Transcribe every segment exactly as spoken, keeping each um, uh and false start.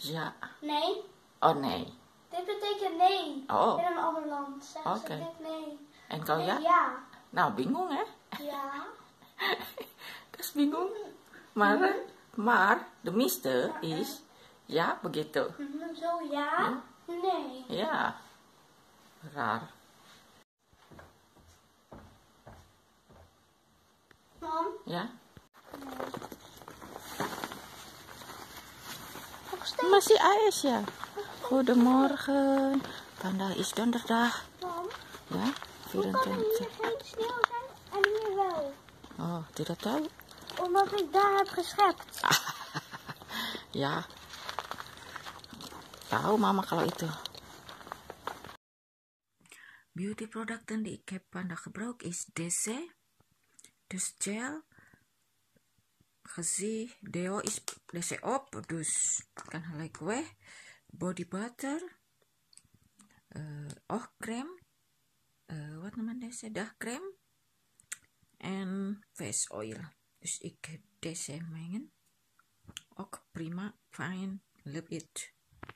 Ja. Nee. Oh nee. Dit betekent nee. Oh. In een ander land zeggen Oké. ze dit nee. En kau Nee, ja? ja. Nou, bingung hè? Ja. Dat is bingung. Maar, maar de meeste is ja begitu. Mhm, Zo ja. Nee. Ja. Raar. Mam. Ja? Nog steeds. Masih ijs ya. Goedemorgen. Vandaag is donderdag. Mam. Ja? Hoe kan er vierentwintig. hier geen sneeuw zijn en hier wel? Oh, tidak tahu. Omdat ik daar heb geschept. Ja. Tahu mama kalau itu. Beauty producten die ik heb vandaag gebruikt is deze. Dus gel. Gezicht. Deo is deze op. Dus kan gelijk weg. Body butter. Uh, oogcreme. Uh, wat noemen deze? Dagcreme. En face oil. Dus ik heb deze mengen. Ook prima. Fine. Love it.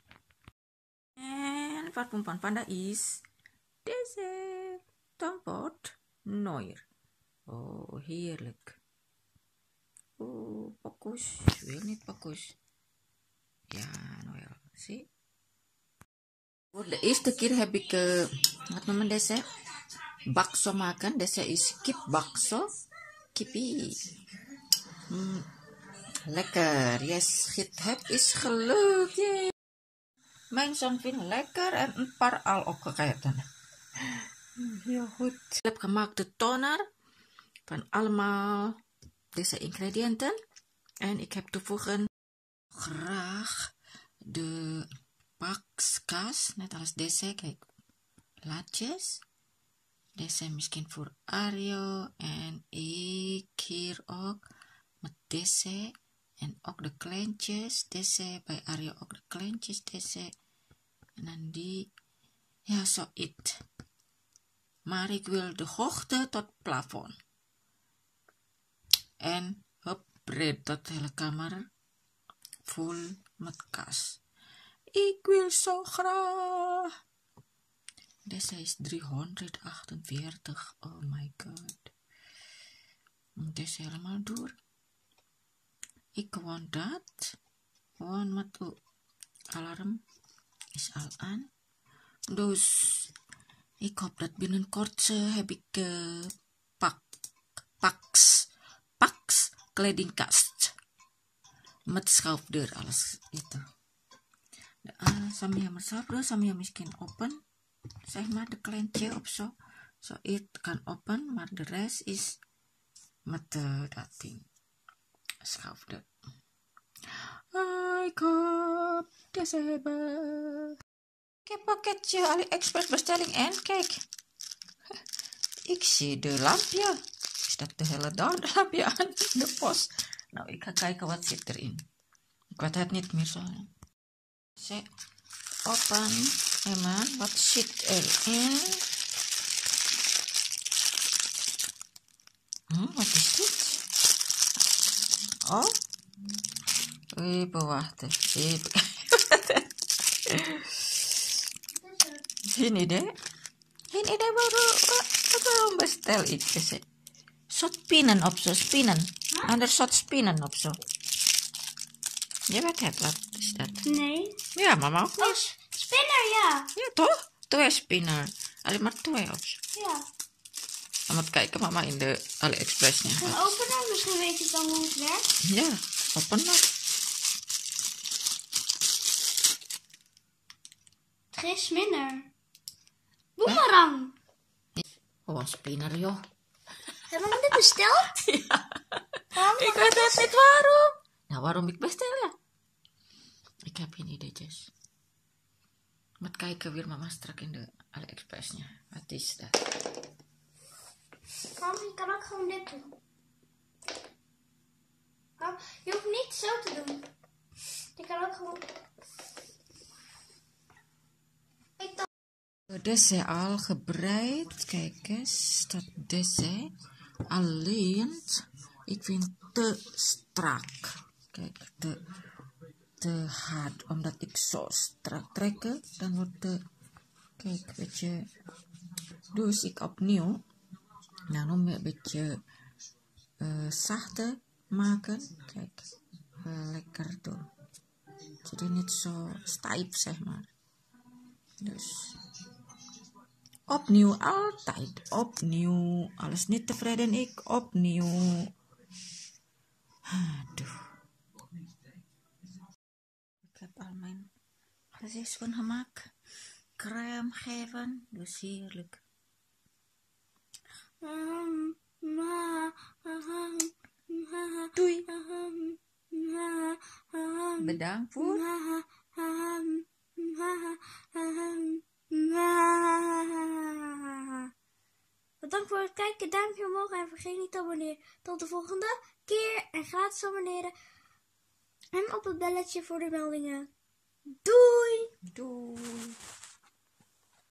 En parfum van Panda is deze. Tom Ford Noir. Oh, heerlijk. Oh, fokus. Wil niet fokus. Ja, Noir. Zie. Voor de eerste keer heb ik, uh, wat noemen deze? Bakso maken. Deze is kip bakso. Kippie. Mm, lekker. Yes, het heb is gelukt. Yay. Mijn zoon vindt lekker en een paar al opgegeten. Heel goed. Ik heb gemaakt de toner van allemaal deze ingrediënten. En ik heb toevoegen graag de pakskaas. Net als deze. Kijk. Laatjes. Deze misschien voor Aryo. En ik hier ook met deze. En ook de kleintjes. Deze bij Aryo ook de kleintjes. Deze. En dan die. Ja, zo it. Maar ik wil de hoogte tot plafond. En hop, breed dat hele kamer vol met kaas. Ik wil zo graag. Deze is driehonderdachtenveertig. Oh my god. Deze helemaal door. Ik want dat. Gewoon met de alarm is al aan. Dus ik hoop dat binnenkort uh, heb ik uh, pak, paks, paks kledingkast. Met schuifdeur alles itu. Uh, some yang besar, some yang miskin open. Zeg maar de kleintje of zo. So it kan open, maar de rest is met uh, dat ding. Schuifdeur. Ik hoop dat ze hebben. Ik heb pakketje AliExpress bestelling en kijk. Ik zie de lampje. Is dat de hele dag de lampje aan de post? Nou, ik ga kijken wat zit erin. Ik weet het niet meer zo. Ze open. Hey man, wat zit erin? Hm, wat is dit? Oh. Even wachten. Even. Geen idee. Geen idee waarom, waarom bestel ik deze. Soort pinnen op zo, spinnen. Huh? Ander soort spinnen op zo. Je weet het, wat is dat? Nee. Ja, mama ook Oh, niet. spinner, ja. Ja, toch? Twee spinner. Alleen maar twee op zo. Ja. Dan moet kijken, mama, in de AliExpress. En openen, misschien weet je dan hoe het werkt. Ja, open maar. Geen spinner. Boemerang. Gewoon spinner, joh. Hebben we dit besteld? Ja. Waarom Ik weet het niet waarom. Nou, waarom ik bestel, ja? Ik heb geen ideetjes. Moet kijken weer mama strak in de AliExpress. Ja. Wat is dat? Mam, je kan ook gewoon dit doen. Mam, je hoeft niet zo te doen. Je kan ook gewoon... Ik dacht... Deze al gebreid. Kijk eens. Dat deze alleen. Ik vind te strak. Kijk, te, te hard, omdat ik zo strak trek. Dan wordt de, kijk, een beetje, dus ik opnieuw. Nou, nog een beetje uh, zachter maken. Kijk, uh, lekker doen. Jadi niet zo stijf, zeg maar. Dus opnieuw, altijd opnieuw. Alles niet tevreden, ik opnieuw. Aduh. Ik heb al mijn gezicht schoongemaakt. Crème geven, dus heerlijk. Doei. Bedankt voor. Bedankt voor het kijken, duimpje omhoog en vergeet niet te abonneren. Tot de volgende keer en gratis abonneren. En op het belletje voor de meldingen. Doei! Doei!